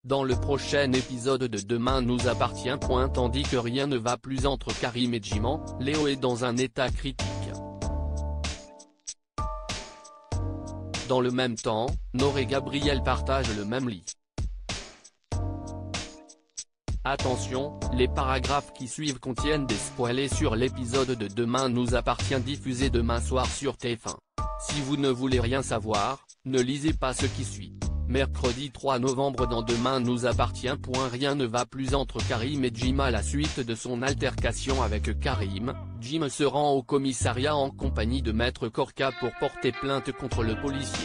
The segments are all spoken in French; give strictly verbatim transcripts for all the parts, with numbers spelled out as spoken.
Dans le prochain épisode de Demain nous appartient. Tandis que rien ne va plus entre Karim et Jim, Léo est dans un état critique. Dans le même temps, Nour et Gabriel partagent le même lit. Attention, les paragraphes qui suivent contiennent des spoilers sur l'épisode de Demain nous appartient diffusé demain soir sur T F un. Si vous ne voulez rien savoir, ne lisez pas ce qui suit. Mercredi trois novembre dans Demain nous appartient. Rien ne va plus entre Karim et Jim à la suite de son altercation avec Karim. Jim se rend au commissariat en compagnie de Maître Corca pour porter plainte contre le policier.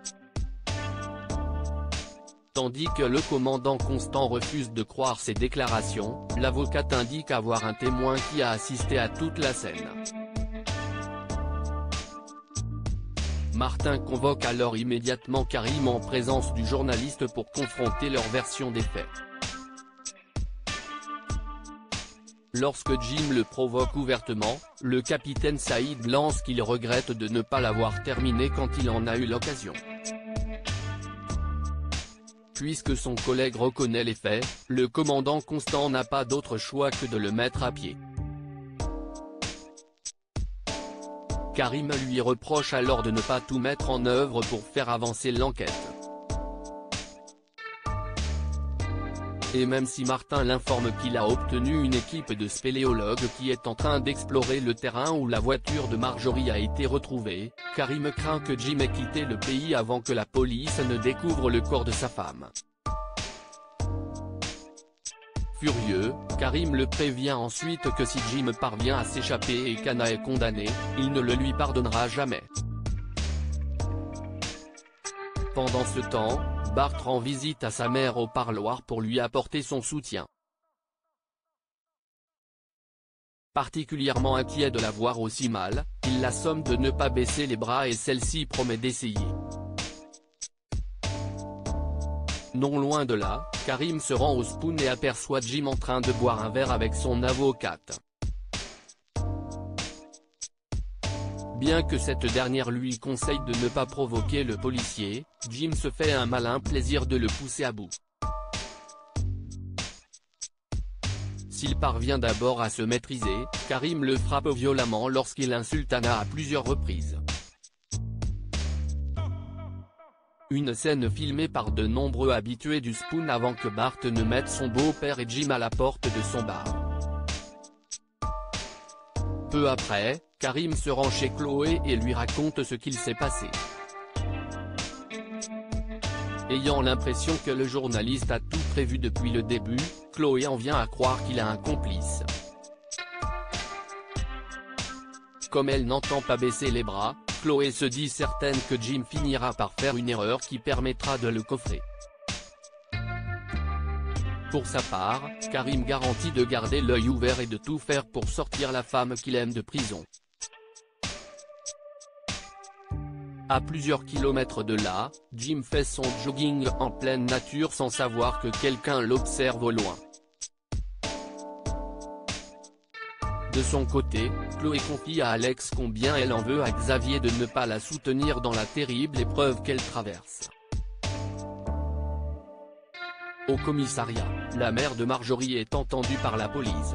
Tandis que le commandant Constant refuse de croire ses déclarations, l'avocate indique avoir un témoin qui a assisté à toute la scène. Martin convoque alors immédiatement Karim en présence du journaliste pour confronter leur version des faits. Lorsque Jim le provoque ouvertement, le capitaine Saïd lance qu'il regrette de ne pas l'avoir terminé quand il en a eu l'occasion. Puisque son collègue reconnaît les faits, le commandant Constant n'a pas d'autre choix que de le mettre à pied. Karim lui reproche alors de ne pas tout mettre en œuvre pour faire avancer l'enquête. Et même si Martin l'informe qu'il a obtenu une équipe de spéléologues qui est en train d'explorer le terrain où la voiture de Marjorie a été retrouvée, Karim craint que Jim ait quitté le pays avant que la police ne découvre le corps de sa femme. Furieux, Karim le prévient ensuite que si Jim parvient à s'échapper et qu'Anna est condamnée, il ne le lui pardonnera jamais. Pendant ce temps, Bart rend visite à sa mère au parloir pour lui apporter son soutien. Particulièrement inquiet de la voir aussi mal, il la somme de ne pas baisser les bras et celle-ci promet d'essayer. Non loin de là, Karim se rend au Spoon et aperçoit Jim en train de boire un verre avec son avocate. Bien que cette dernière lui conseille de ne pas provoquer le policier, Jim se fait un malin plaisir de le pousser à bout. S'il parvient d'abord à se maîtriser, Karim le frappe violemment lorsqu'il insulte Anna à plusieurs reprises. Une scène filmée par de nombreux habitués du Spoon avant que Bart ne mette son beau-père et Jim à la porte de son bar. Peu après, Karim se rend chez Chloé et lui raconte ce qu'il s'est passé. Ayant l'impression que le journaliste a tout prévu depuis le début, Chloé en vient à croire qu'il a un complice. Comme elle n'entend pas baisser les bras, Chloé se dit certaine que Jim finira par faire une erreur qui permettra de le coffrer. Pour sa part, Karim garantit de garder l'œil ouvert et de tout faire pour sortir la femme qu'il aime de prison. À plusieurs kilomètres de là, Jim fait son jogging en pleine nature sans savoir que quelqu'un l'observe au loin. De son côté, Chloé confie à Alex combien elle en veut à Xavier de ne pas la soutenir dans la terrible épreuve qu'elle traverse. Au commissariat, la mère de Marjorie est entendue par la police.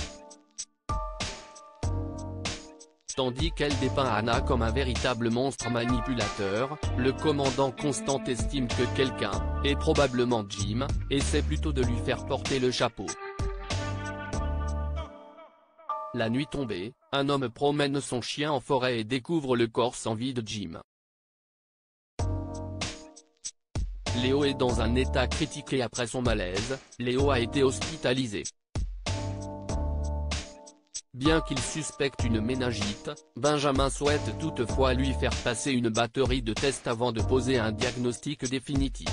Tandis qu'elle dépeint Anna comme un véritable monstre manipulateur, le commandant Constant estime que quelqu'un, et probablement Jim, essaie plutôt de lui faire porter le chapeau. La nuit tombée, un homme promène son chien en forêt et découvre le corps sans vie de Jim. Léo est dans un état critique et après son malaise, Léo a été hospitalisé. Bien qu'il suspecte une méningite, Benjamin souhaite toutefois lui faire passer une batterie de tests avant de poser un diagnostic définitif.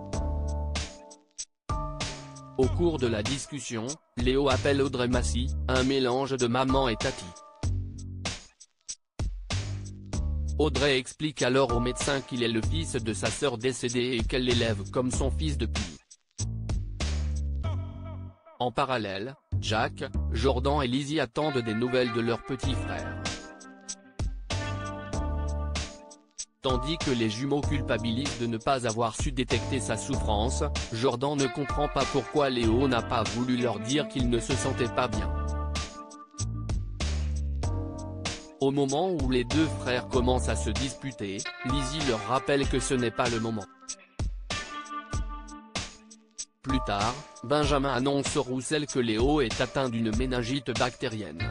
Au cours de la discussion, Léo appelle Audrey Massy, un mélange de maman et tati. Audrey explique alors au médecin qu'il est le fils de sa sœur décédée et qu'elle l'élève comme son fils depuis. En parallèle, Jack, Jordan et Lizzie attendent des nouvelles de leur petit frère. Tandis que les jumeaux culpabilisent de ne pas avoir su détecter sa souffrance, Jordan ne comprend pas pourquoi Léo n'a pas voulu leur dire qu'il ne se sentait pas bien. Au moment où les deux frères commencent à se disputer, Lizzie leur rappelle que ce n'est pas le moment. Plus tard, Benjamin annonce au Roussel que Léo est atteint d'une méningite bactérienne.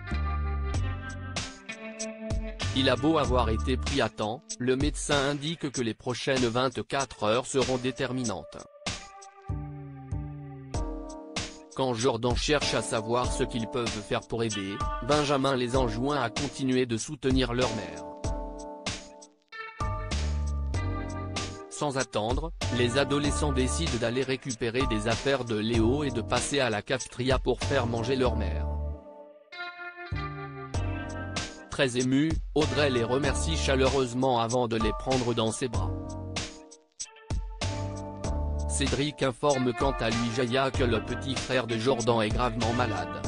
Il a beau avoir été pris à temps, le médecin indique que les prochaines vingt-quatre heures seront déterminantes. Quand Jordan cherche à savoir ce qu'ils peuvent faire pour aider, Benjamin les enjoint à continuer de soutenir leur mère. Sans attendre, les adolescents décident d'aller récupérer des affaires de Léo et de passer à la cafétéria pour faire manger leur mère. Très émue, Audrey les remercie chaleureusement avant de les prendre dans ses bras. Cédric informe quant à lui Jaya que le petit frère de Jordan est gravement malade.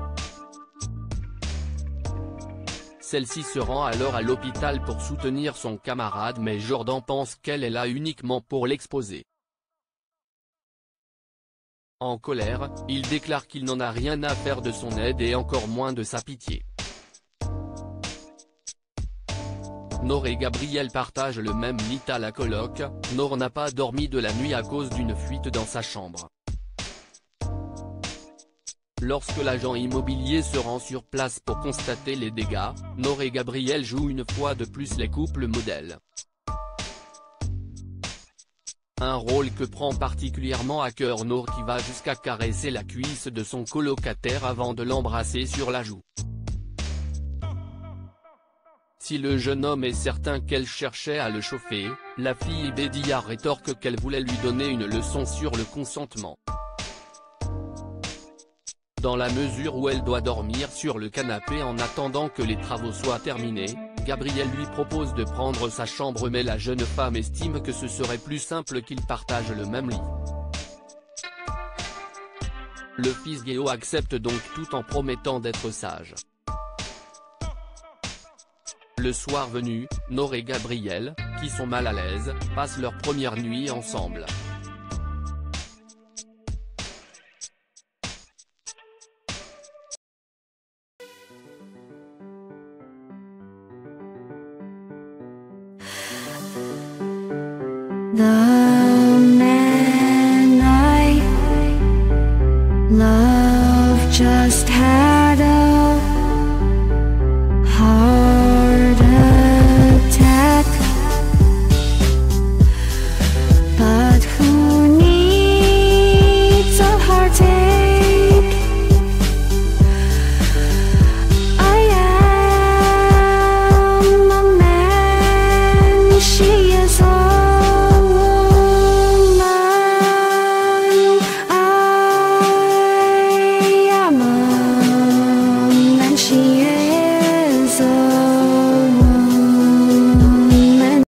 Celle-ci se rend alors à l'hôpital pour soutenir son camarade mais Jordan pense qu'elle est là uniquement pour l'exposer. En colère, il déclare qu'il n'en a rien à faire de son aide et encore moins de sa pitié. Nour et Gabriel partagent le même lit à la coloc. Nour n'a pas dormi de la nuit à cause d'une fuite dans sa chambre. Lorsque l'agent immobilier se rend sur place pour constater les dégâts, Nour et Gabriel jouent une fois de plus les couples modèles. Un rôle que prend particulièrement à cœur Nour qui va jusqu'à caresser la cuisse de son colocataire avant de l'embrasser sur la joue. Si le jeune homme est certain qu'elle cherchait à le chauffer, la fille Bédia rétorque qu'elle voulait lui donner une leçon sur le consentement. Dans la mesure où elle doit dormir sur le canapé en attendant que les travaux soient terminés, Gabriel lui propose de prendre sa chambre mais la jeune femme estime que ce serait plus simple qu'ils partagent le même lit. Le fils Guéo accepte donc tout en promettant d'être sage. Le soir venu, Nour et Gabriel, qui sont mal à l'aise, passent leur première nuit ensemble. The